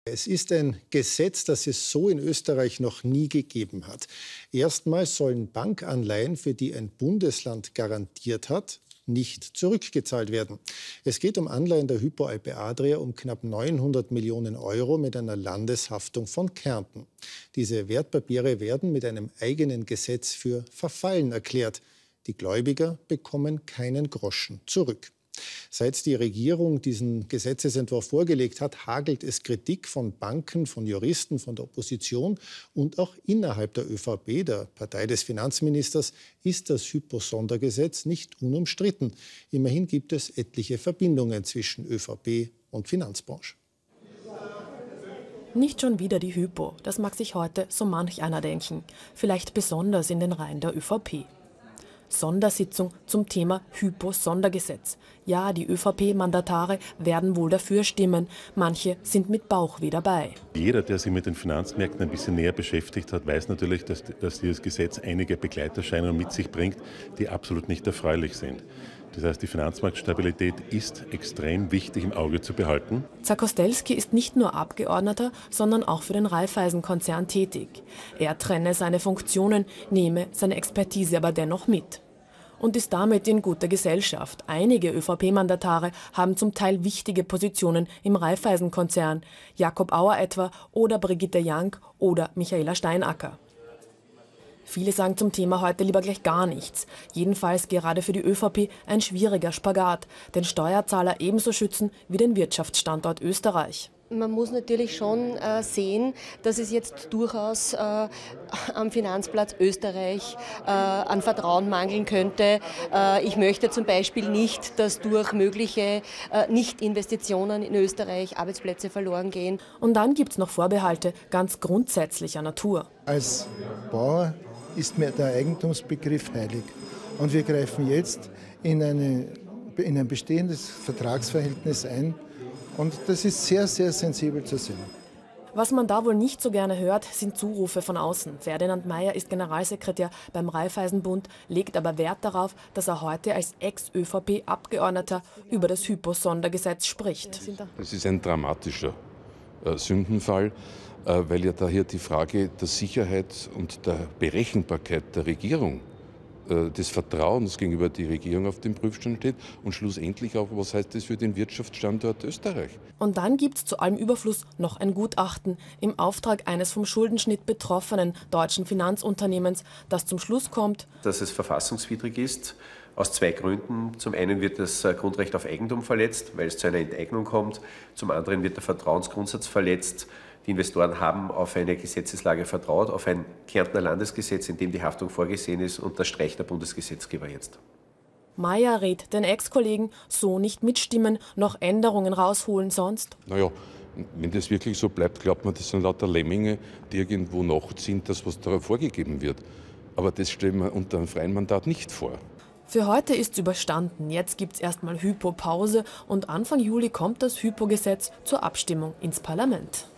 Es ist ein Gesetz, das es so in Österreich noch nie gegeben hat. Erstmals sollen Bankanleihen, für die ein Bundesland garantiert hat, nicht zurückgezahlt werden. Es geht um Anleihen der Hypo Alpe Adria um knapp 900 Millionen Euro mit einer Landeshaftung von Kärnten. Diese Wertpapiere werden mit einem eigenen Gesetz für verfallen erklärt. Die Gläubiger bekommen keinen Groschen zurück. Seit die Regierung diesen Gesetzesentwurf vorgelegt hat, hagelt es Kritik von Banken, von Juristen, von der Opposition und auch innerhalb der ÖVP, der Partei des Finanzministers, ist das Hypo-Sondergesetz nicht unumstritten. Immerhin gibt es etliche Verbindungen zwischen ÖVP und Finanzbranche. Nicht schon wieder die Hypo, das mag sich heute so manch einer denken, vielleicht besonders in den Reihen der ÖVP. Sondersitzung zum Thema Hypo-Sondergesetz. Ja, die ÖVP-Mandatare werden wohl dafür stimmen. Manche sind mit Bauchweh dabei. Jeder, der sich mit den Finanzmärkten ein bisschen näher beschäftigt hat, weiß natürlich, dass dieses Gesetz einige Begleiterscheinungen mit sich bringt, die absolut nicht erfreulich sind. Das heißt, die Finanzmarktstabilität ist extrem wichtig im Auge zu behalten. Zakostelski ist nicht nur Abgeordneter, sondern auch für den Raiffeisen-Konzern tätig. Er trenne seine Funktionen, nehme seine Expertise aber dennoch mit. Und ist damit in guter Gesellschaft. Einige ÖVP-Mandatare haben zum Teil wichtige Positionen im Raiffeisen-Konzern. Jakob Auer etwa oder Brigitte Jank oder Michaela Steinacker. Viele sagen zum Thema heute lieber gleich gar nichts. Jedenfalls gerade für die ÖVP ein schwieriger Spagat, den Steuerzahler ebenso schützen wie den Wirtschaftsstandort Österreich. Man muss natürlich schon sehen, dass es jetzt durchaus am Finanzplatz Österreich an Vertrauen mangeln könnte. Ich möchte zum Beispiel nicht, dass durch mögliche Nichtinvestitionen in Österreich Arbeitsplätze verloren gehen. Und dann gibt es noch Vorbehalte ganz grundsätzlicher Natur. Als Bauer ist mir der Eigentumsbegriff heilig. Und wir greifen jetzt in ein bestehendes Vertragsverhältnis ein. Und das ist sehr, sehr sensibel zu sehen. Was man da wohl nicht so gerne hört, sind Zurufe von außen. Ferdinand Mayer ist Generalsekretär beim Raiffeisenbund, legt aber Wert darauf, dass er heute als Ex-ÖVP-Abgeordneter über das Hypo-Sondergesetz spricht. Das ist ein dramatischer Sündenfall, weil ja daher die Frage der Sicherheit und der Berechenbarkeit der Regierung, des Vertrauens gegenüber der Regierung auf dem Prüfstand steht und schlussendlich auch, was heißt das für den Wirtschaftsstandort Österreich. Und dann gibt es zu allem Überfluss noch ein Gutachten im Auftrag eines vom Schuldenschnitt betroffenen deutschen Finanzunternehmens, das zum Schluss kommt, dass es verfassungswidrig ist. Aus zwei Gründen. Zum einen wird das Grundrecht auf Eigentum verletzt, weil es zu einer Enteignung kommt. Zum anderen wird der Vertrauensgrundsatz verletzt. Die Investoren haben auf eine Gesetzeslage vertraut, auf ein Kärntner Landesgesetz, in dem die Haftung vorgesehen ist, und das streicht der Bundesgesetzgeber jetzt. Mayer rät den Ex-Kollegen, so nicht mitstimmen, noch Änderungen rausholen sonst. Naja, wenn das wirklich so bleibt, glaubt man, das sind lauter Lemminge, die irgendwo nachziehen, das, was da vorgegeben wird. Aber das stellen wir unter einem freien Mandat nicht vor. Für heute ist's überstanden. Jetzt gibt's erstmal Hypo-Pause und Anfang Juli kommt das Hypo-Gesetz zur Abstimmung ins Parlament.